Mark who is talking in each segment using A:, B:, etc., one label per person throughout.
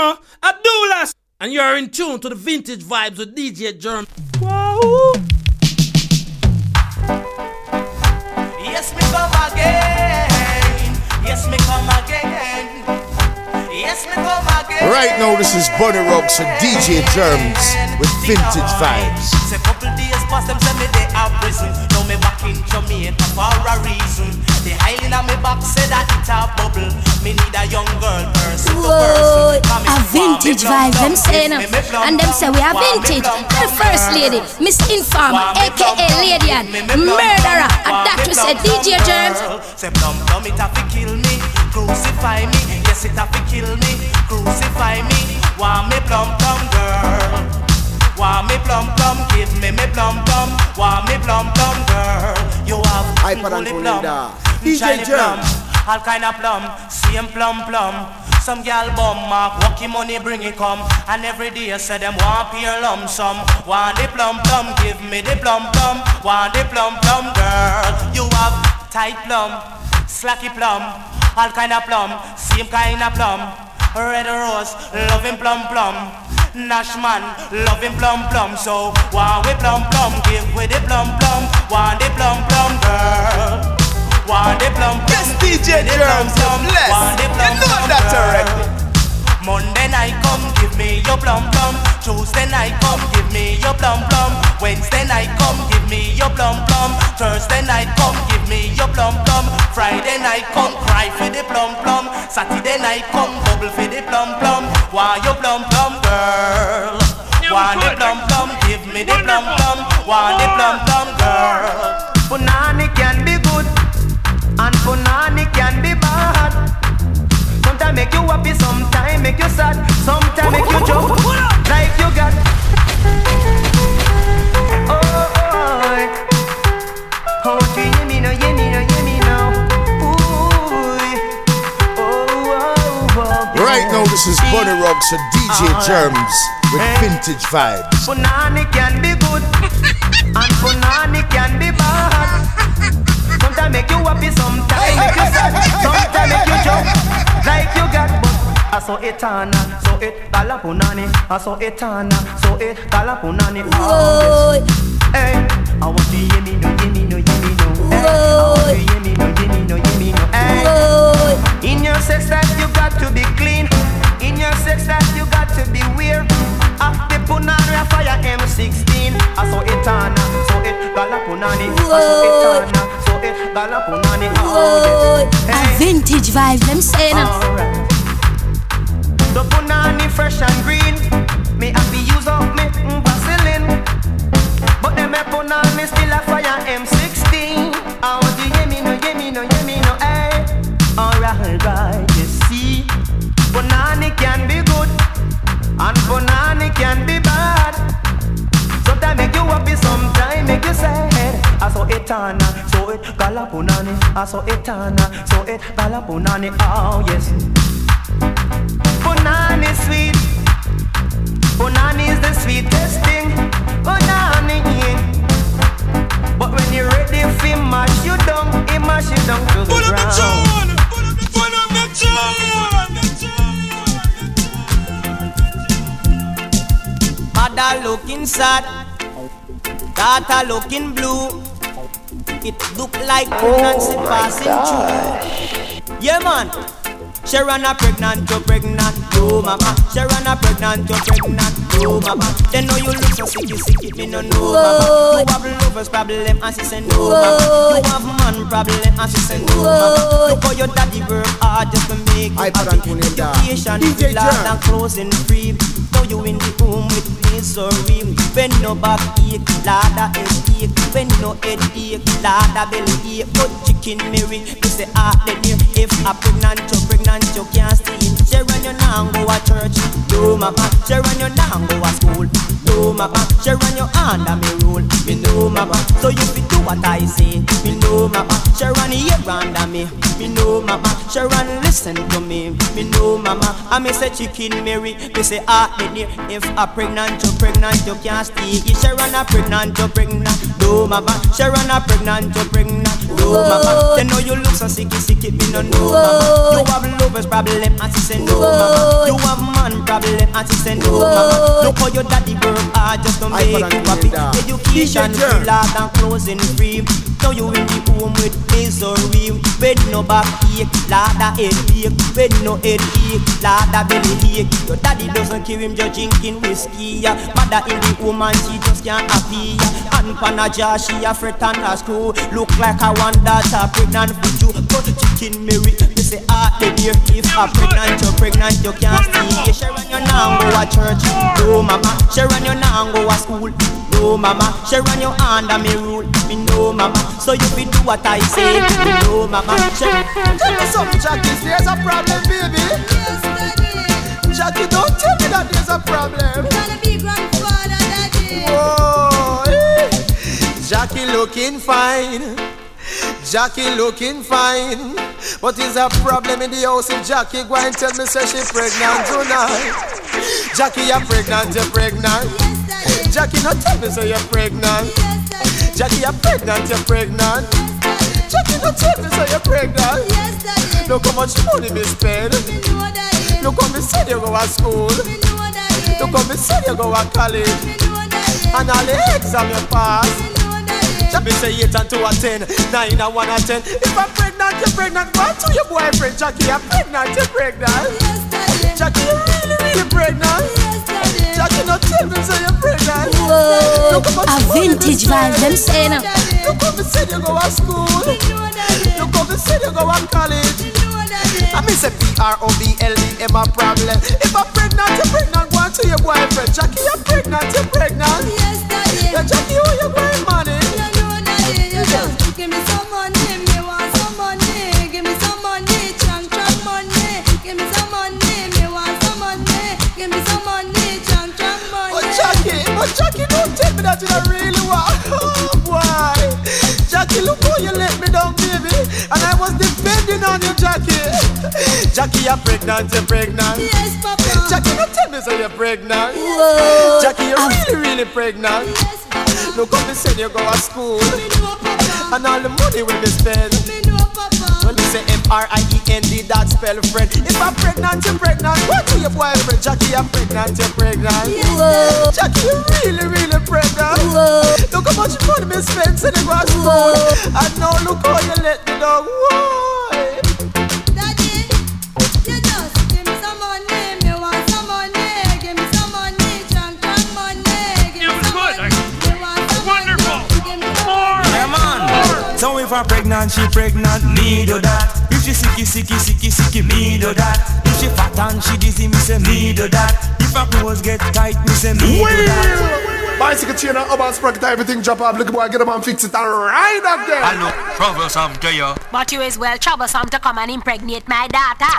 A: know, Abdullah. And you're in tune to the vintage vibes with DJ Germ. Wow.
B: Yes, me come again. Yes, me come again. Yes, me come again.
C: Right now, this is Bunny Rocks and DJ Germs with vintage vibes.
B: Say couple days past them send me they out prison. Now me back in Jamaica for a reason. The island on me back say that it's a bubble. Me need a young girl person to person.
D: A vintage vibe, them saying, and them say we are vintage. The first lady, Miss Informer, aka Lady Ann, murderer. And that we said DJ Germs.
B: Say plum plum it have to kill me, crucify me. Yes it have to kill me, crucify me. Want me plum plum girl. Want me plum plum, give me plum plum. Want me plum plum girl. You have fully plum,
C: DJ Germs.
B: all kind of plum, same plum plum. Some gal bum mark, walkie money bring it come. And every day say them want pay a lump sum. Want the plum plum, give me the plum plum. Want the plum plum girl. You have tight plum, slacky plum, all kind of plum, same kind of plum. Red rose, loving plum plum. Nashman, loving plum plum. So want we plum plum, give we the plum plum. Want the plum plum girl. Want the plum plum.
C: Yes, DJ Germs, you're blessed. You know that already.
B: Monday night come, give me your plum plum. Tuesday night come, give me your plum plum. Wednesday night come, give me your plum plum. Thursday night come, give me your plum plum. Friday night come, cry for the plum plum. Saturday night come, bubble for the plum plum. Want your plum plum girl. Want the plum plum, give me the plum plum. Want the plum plum girl.
E: Punani can be good and punani can be bad. Sometimes make you happy, sometimes make you sad, sometimes make you jump like you got. Oh, do you hear me now, hear me now, hear me now?
C: Right now, this is Bunny Rocks and DJ Germs with vintage vibes.
E: Punani can be good and punani can be bad. Sometimes make you happy, sometimes make you sad, sometimes make you jump like you got. But I saw it on, so it gala punani. I saw it on, so it gala punani. Hey, I want to hear me, no, hear me, no, hear me, no. Hey, I want to hear me, no, hear me, no, hear me, no. Hey, in your sex life you got to be clean. In your sex life you got to be weird. After punani I fire M16. I saw it on, so it gala punani. I saw it on, so it gala punani.
D: A vintage vibe, them saying.
E: The punani fresh and green. Me have to use up me Vaseline. But them a punani still a fire M16. I want to hear me no, hear me no, hear me no. Hey, alright, right, you see. Punani can be good and punani can be bad. Sometimes make you happy, sometimes make you sad. I saw it on, so it gala punani. I saw it on, so it gala punani. Oh yes. Punani is sweet. Punani is the sweetest thing. Punani, yeah. But when you're ready for mash you down, it mash you down to the ground.
A: Pull up the tune.
B: Mother looking sad, daughter looking blue. It look like pregnancy passing through. Yeah man. Sharon a pregnant, you pregnant, yo mama. Sharon a pregnant, you pregnant, yo mama. They know you look so sicky, me no know mama. You have lovers problem, and she say no mama. You have man problem, and she say no mama. Look how your daddy work hard just to make you happy. Education, land and clothing free. Now you in the room with misery. When no back ache, ladder headache. When no headache, ladder belly ache. But chicken Mary, you say heart the near. If a pregnant, you pregnant, you can't stay in. Sharon, you now go to church, no mama. Sharon, you now go to school, no know mama. She run your hand and me rule, me know mama. So you fit do what I say, me know mama. She run here under me know mama. She run listen to me know mama. I me say chicken Mary, me say baby. If a pregnant, you can't stay. She run a pregnant, you pregnant, no mama. She run a pregnant, you pregnant, no mama. They know you look so sicky, me no know mama. You have lovers problem, and she say no mama. You have man problem, and she say no mama. Look how your daddy work hard just to make you happy. Education free, lad and clothing free. Now you in the home with misery. When no back ache, lad a head ache. When no head ache, lad a belly ache. Your daddy doesn't kill him just drinking whiskey. Mother in the home and she just can't happy. And Panaja she a fret and a screw. Look like I want that pregnant for you. But chicken Mary, they say the dear. If a pregnant, you can't stay. She run your now go a church, no mama. She run your now go a school, no mama. She run your hand and me rule, me no mama. So you be do what I say, me no mama. Tell me something, Jackie, there's a problem, baby.
F: Yes, Daddy.
B: Jackie, don't tell me that there's a problem.
F: I'm gonna be grandfather, Daddy.
B: Oh, Jackie looking fine. Jackie looking fine. But is a problem in the house if Jackie go and tell me say she pregnant tonight. Jackie, you're pregnant, you're pregnant.
F: Yes, Daddy.
B: Jackie, not tell me say you're pregnant.
F: Yes, Daddy.
B: Jackie, you're pregnant, you're pregnant.
F: Yes, Daddy.
B: Jackie, not tell me say you're pregnant.
F: Yes, Daddy.
B: Look how much money me spend.
F: Me know, Daddy.
B: Look how me said you go to school.
F: Me know, Daddy.
B: Look how me said you go to college.
F: Me know, Daddy.
B: And all the exam you pass.
F: Me know, Daddy.
B: Me say 8 and 2 and 10, 9 and 1 and 10. If I'm pregnant, you're pregnant. Go to your boyfriend, Jackie. You're pregnant, you're pregnant.
F: Yes, Daddy.
B: Jackie, you're really pregnant.
F: Yes, Daddy.
B: Jackie, not tell me say you're pregnant.
D: Whoa,
B: Look how much
D: a
B: money
D: vintage
B: me
D: vibe,
B: spend.
D: them saying.
B: Look how me said you go to school.
F: Me know, Daddy.
B: Look how me said you go to college.
F: Me know, Daddy.
B: I me say PROBLEM a problem. If I'm pregnant, you're pregnant. Go on to your boyfriend, Jackie. You're pregnant, you're pregnant.
F: Yes, Daddy.
B: Yeah, Jackie, who you going money?
F: You know, Daddy. You just give me some money. Me want some money. Give me some money. Chang money. Give me some money. Me want some money. Give me some money. Chang money.
B: But Jackie, don't tell me that you don't really want. Oh boy, Jackie, look how you let me down, baby. And I was depending on you, Jackie. Jackie, you're pregnant, you're pregnant.
F: Yes, Papa.
B: Jackie, don't tell me so you're pregnant.
D: Whoa,
B: Jackie, you're really pregnant.
F: Yes, Papa.
B: Look how me said you go to school.
F: Me know, Papa.
B: And all the money we spend.
F: Me know, Papa.
B: When they say FRIEND, that spell friend. If I'm pregnant, you're pregnant. Go to your boyfriend, Jackie, you're pregnant, you're pregnant.
D: whoa,
B: Jackie, you're really pregnant.
D: whoa.
B: Look how much money me spend since I go to school. And now look how you let me down. Why?
F: Daddy, you just give me some money. Me want some money. Give me some money. Chang money. Give me some money. Me want some
A: Wonderful.
F: money. Give me some money.
G: Yeah, man. So if I'm pregnant, she pregnant, me do that. If she sicky, me do that. If she fat and she dizzy, me say me do that. If her clothes get tight, me say me do that.
C: Bicycle chain and urban sprocket, everything drop off. Look boy, get up and fix it and ride up there.
H: I know, troublesome to you.
I: But you is well troublesome to come and impregnate my daughter.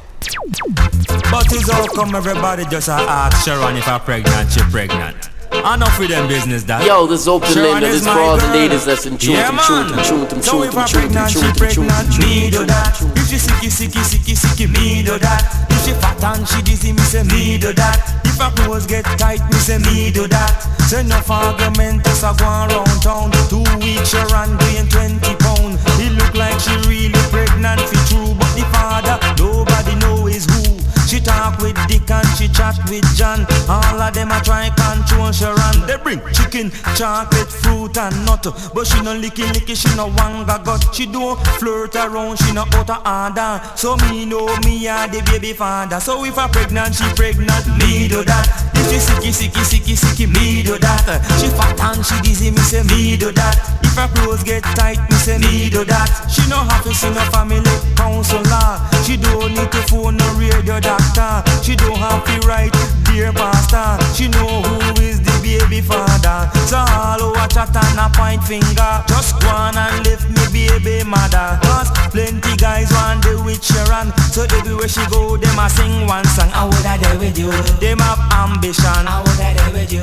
G: But it's how come everybody just ask Sharon if I'm pregnant, she pregnant. Enough with them business that.
J: Yo, this is Open
G: Sharon
J: Linda,
G: is
J: this
G: my
J: for all the
G: girl.
J: ladies that's in tune,
G: Yeah, man. So if I'm pregnant, she pregnant, me do that. If she sicky, me do that. If she fat and she dizzy, me say me do that. If her clothes get tight, me say me do that. Say enough argument, just a go around town. 2 weeks she ran doing 20 pounds. It look like she really pregnant for true, but the father, nobody know is who. She talk with Dick and she chat with John. All of them a try control Sharon. They bring chicken, chocolate, fruit and nut, but she no licky, she no wanga gut. She don't flirt around, she no out of order. So me know me and the baby father. So if I'm pregnant, she pregnant, me do that. If she sicky, me do that. She fat and she dizzy, me say me do that. If her clothes get tight, me say me do that. She no have to see no family counselor. She don't need to phone no radio doctor. She don't have to write dear pastor. She know who is the baby father. So all who a chat and a point finger, just go on and lift me baby mother. Cause plenty guys want the with Sharon. So everywhere she go, them a sing one song. I woulda there with you. Them have ambition. I woulda there with you. They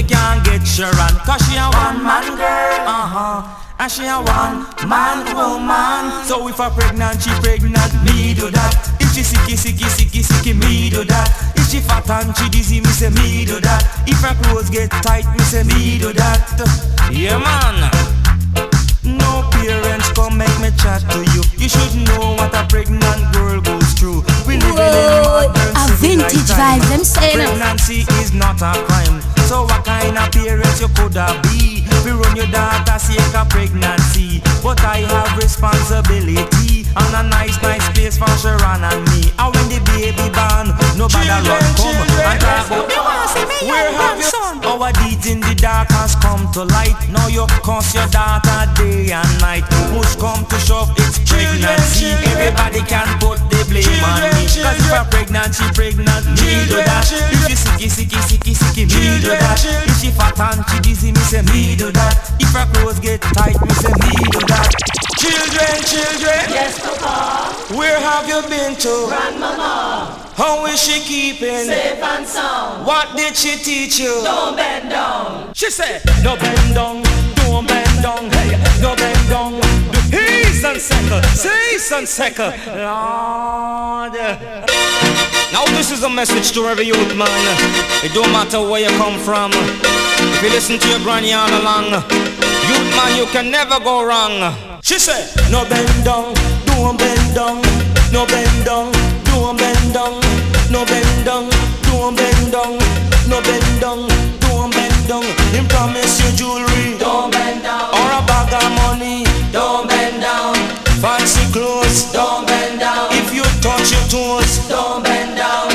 G: can't get Sharon, cause she a one-man girl. And she a one-man woman. So if a pregnant, she pregnant, me do that. If she sicky, me do that. If she fat and she dizzy, me say me do that. If her clothes get tight, me say me do that. Yeah, man. No parents come make me chat to you. You should know what a pregnant girl goes through. We live in modern
D: a vintage vibe, them saying
G: pregnancy is not a crime. So what kind of parents you coulda be? We run your daughter sake a pregnancy, but I have responsibility and a nice place for Sharon and me. And when the baby born, nobody run come and talk about where have you son? Our deeds in the dark has come to light. Now you curse your daughter day and night. Push come to shove, it's pregnancy. Everybody can put the blame on me. Cause if I'm pregnant, she pregnant, me do that. If she sicky, me do that. If she fat and she dizzy, me say me do that. If her clothes get tight, me say me do that. Children,
F: Yes, Papa.
G: where have you been to?
F: Grandmama.
G: How is she keeping?
F: Safe and sound.
G: What did she teach you?
F: Don't bend down.
G: She said, no bend down, don't bend down, hey, no bend down. He's on second, cease on second. Lord. Now this is a message to every youth man. It don't matter where you come from. If you listen to your granny all along, youth man, you can never go wrong. She said, no bend down, don't bend down, no bend down, don't bend down, no bend down, don't bend down, no bend down, don't bend down. Him promise you jewelry,
F: Don't bend down.
G: or a bag of money,
F: Don't bend down.
G: fancy clothes.
F: Don't bend down.
G: If you touch your toes,
F: Don't bend down.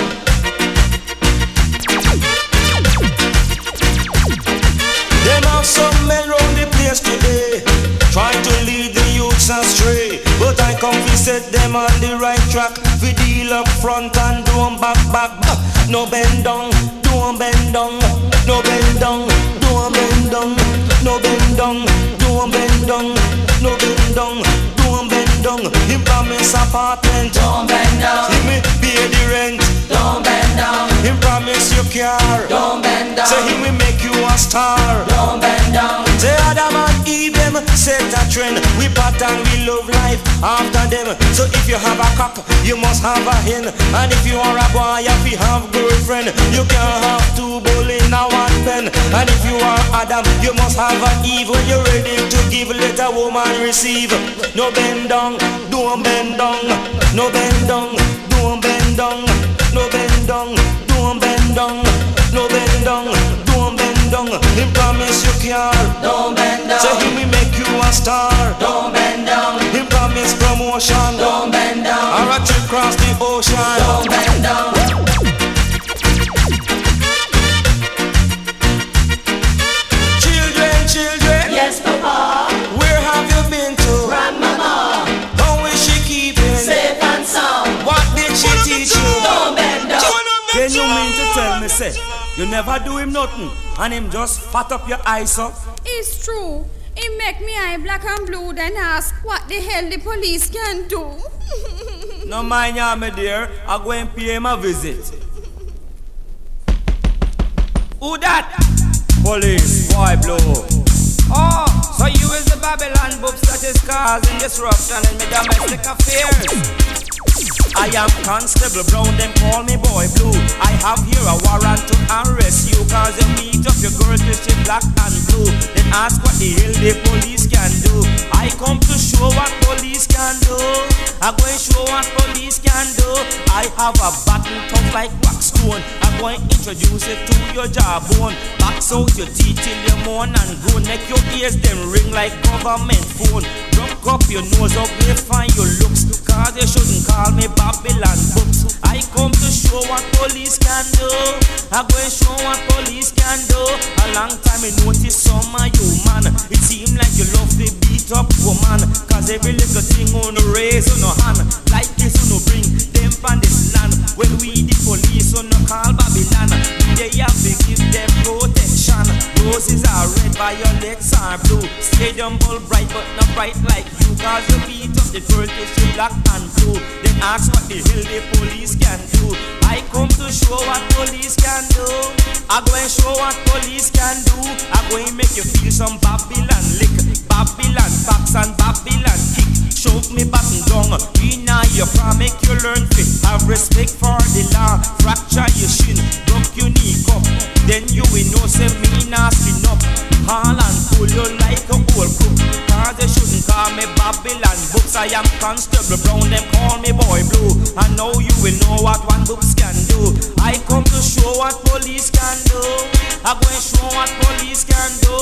G: them have some men round the place today, trying to lead the youths astray. But I come to set them on the right track. We deal up front and don't back. No bend down, don't bend down, no bend down, don't bend down, no bend down, don't bend down, no bend down, don't bend down. Him promise apartment,
F: Don't bend down.
G: him me pay the rent.
F: Don't bend down.
G: Him promise you car.
F: Don't bend down.
G: Say he will make you a star.
F: Don't bend down.
G: Say Adam and Eve them set a trend. We pattern, we love life after them. So if you have a cock, you must have a hen. And if you are a boy, you have girlfriend. You can't have two bull in a one pen. And if you are Adam, you must have an Eve. When you're ready to give, let a woman receive. No bend down, don't bend down. No bend down, don't bend down. No bend down, don't bend down. No bend down, don't bend down. Him promise you car.
F: Don't bend down.
G: Say he will make you a star.
F: Don't bend down.
G: Him promise promotion.
F: Don't bend down.
G: Or a trip across the ocean.
F: Don't bend down.
G: Children,
F: Yes, Papa.
G: where have you been to?
F: Grandmama.
G: How is she keeping?
F: Safe and sound.
G: What did she teach you?
F: Don't bend down.
G: Then you mean to tell me, say, you never do him nothing, and him just fat up your eyes up?
J: It's true. He make me eye black and blue, then ask what the hell the police can do.
G: No mind ya, my dear. I go and pay him a visit. Who that? Police, boy blue. Oh, so you is the Babylon books that is causing disruption in my domestic affairs. I am Constable Brown, them call me Boy Blue. I have here a warrant to arrest you, cause you meet up your girl till she black and blue. Then ask what the hell the police can do. I come to show what police can do. I'm going to show what police can do. I have a battle tough like wax stone. I'm going to introduce it to your jawbone. Box out your teeth till you moan and groan. Make your ears them ring like government phone. Rock up your nose up, they find your looks, cause you shouldn't call me Babylon books. I come to show what police can do. I'm going to show what police can do. A long time I notice some of you man. It seems like you love to beat up woman, cause every little thing on the raise on no hand. Like this on no bring them from this land. When we the police on no call Babylon, they have to give them protection. Roses are red, violets are blue. Stadium ball bright but not bright like you, cause you beat up the girl till she black and blue. Then ask what the hell the police can do. I come to show what police can do. I go and show what police can do. I go and make you feel some Babylon lick, Babylon box and Babylon kick. Choke me button down, deny your car, make you learn fit. Have respect for the law. Fracture your shin, broke your knee cup. Then you will know say me not skin up. Haul and pull you like a whole crook. Cause they shouldn't call me Babylon books. I am Constable Brown, them call me Boy Blue. I know you will know what one books can do. I come to show what police can do. I go and show what police can do.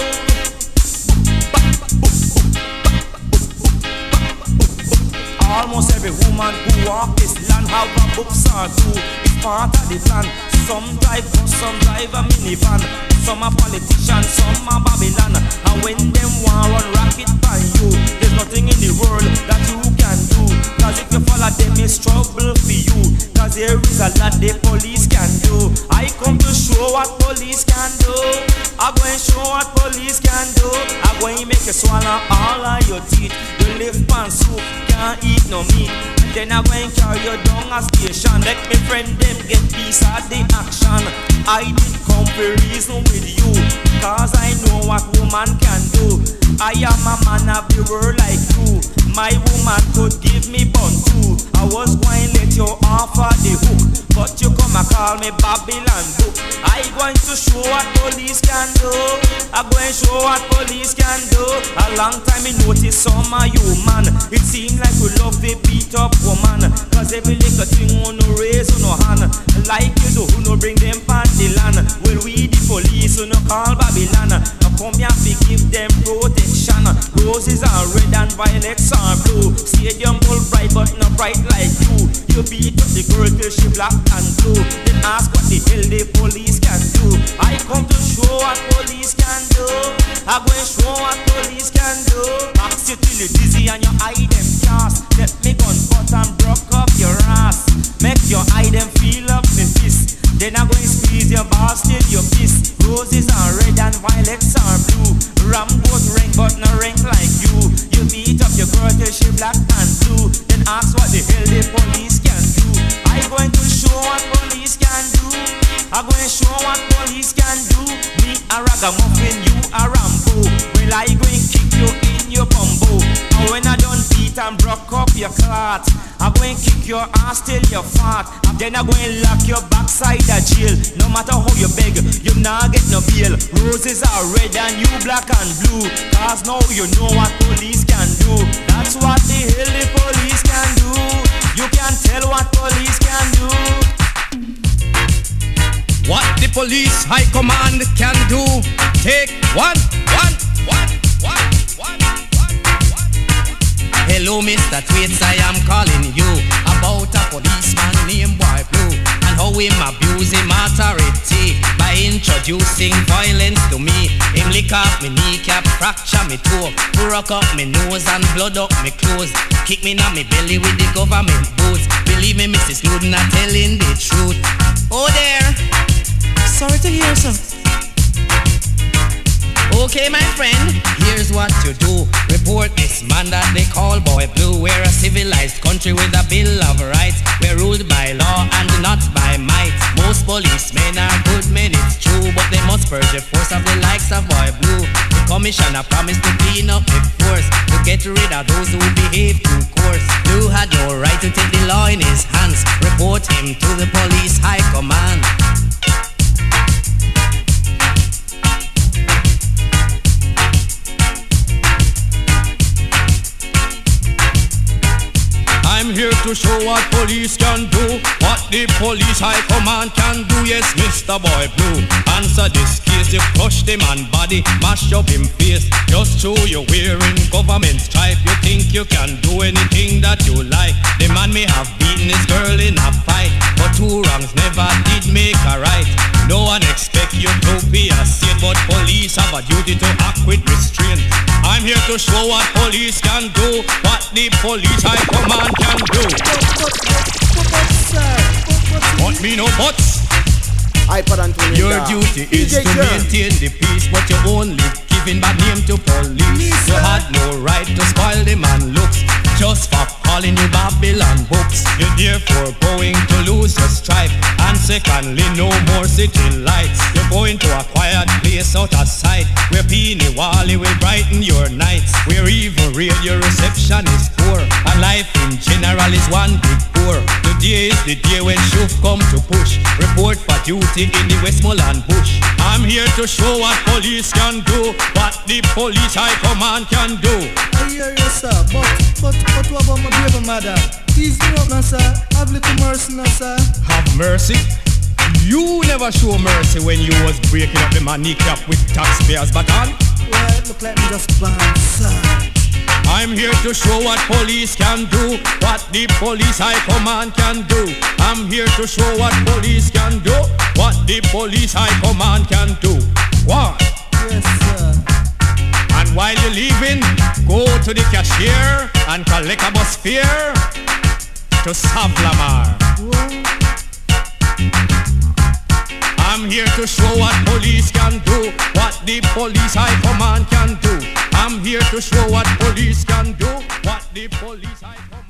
G: Almost every woman who walk this land have a books or two. It's part of the plan. Some drive bus, some drive a minivan. Some are politicians, some are Babylon. And when them want run rocket by you, there's nothing in the world that you can do. Cause if you follow them, it's trouble for you. Cause there is a lot the police can do. I come to show what police can do. I go and show what police can do. I go and make you swallow all of your teeth. You live pan soup, can't eat no meat. And then I go and carry you down a station. Let me friend them get piece of the action. I did come for reason with you, cause I know what woman can do. I am a man of the world like you. My woman could give me bun too. I was going to let you offer the hook, but you come and call me Babylon book. I going to show what police can do. I go and show what police can do. A long time I notice some of you man. It seems like we love the beat up woman. Cause every little thing on no raise on no hand. Like you do, who no bring them pan the land. Well we the police who no call Babylon. Now come here to give them protection. Roses are red and violets are blue. Stadium full bright but not bright like you. You beat up the girl till she black and blue. Then ask what the hell the police can do. I come to show what police can do. I go and show what police can do. Box you till you dizzy and your eye them cast. Let me gun cut and broke up your ass. Make your eye them feel up me fist. Then I go and squeeze your balls till you piss. Roses are red and violets are blue. Rambo's ring but no ring like you. You beat up your girl till she black and blue. Then ask what the hell the police can do. I going to show what police can do. I go and show what police can do. Me a ragamuffin, you a Rambo. Well I go and kick you in your bumbo. And when I done beat and broke up your clot, I go and kick your ass till you fart. Then I go and lock your backside a jail. No matter how you beg, you not get no bail. Roses are red and you black and blue. Cause now you know what police can do. That's what the hell the police can do. You can't tell what police can do.
K: What the police high command can do. Take one. Hello Mr. Tweets, I am calling you about a policeman named Boy Blue and how him abuse him authority by introducing violence to me. Him lick off me kneecap, fracture me toe, broke up me nose and blood up me clothes, kick me in me belly with the government boots. Believe me, Mrs. Luden, not telling the truth. Oh there, sorry to hear so. Okay my friend, here's what you do. Report this man that they call Boy Blue. We're a civilized country with a bill of rights. We're ruled by law and not by might. Most policemen are good men, it's true, but they must purge the force of the likes of Boy Blue. The commissioner promised to clean up the force, to get rid of those who behave too coarse. Blue had no right to take the law in his hands. Report him to the police high command. I'm here to show what police can do, what the police high command can do. Yes, Mr. Boy Blue, answer this case. You crush the man body, mash up him face. Just show you wearing government stripe. You think you can do anything that you like. The man may have beaten his girl in a fight, but two wrongs never did make a right. No one expect you to be a saint, but police have a duty to act with restraint. I'm here to show what police can do, what the police high command can do. Want me no buts? Your duty is to maintain the peace, but you only giving bad name to police. You had no right to spoil the man looks just for calling you Babylon books. You're therefore going to lose your stripe. Answer secondly, no more city lights. You're going to a quiet place out of sight, where Peony Wally will brighten your nights, where even radio reception is poor, and life in general is one big poor. Today is the day when Shuf come to push. Report for duty in the Westmoreland bush. I'm here to show what police can do, what the police high command can do.
L: I hear you, sir, but what about my baby mother? Ease me up now, sir. Have little mercy now, sir.
K: Have mercy? You never show mercy when you was breaking up the money cap with taxpayers baton.
L: Well, it look like me just banned, sir.
K: I'm here to show what police can do, what the police high command can do. I'm here to show what police can do, what the police high command can do. What?
L: Yes, sir.
K: And while you're leaving, go to the cashier and collect a bus fare to Savlamar. I'm here to show what police can do, what the police high command can do. I'm here to show what police can do, what the police high command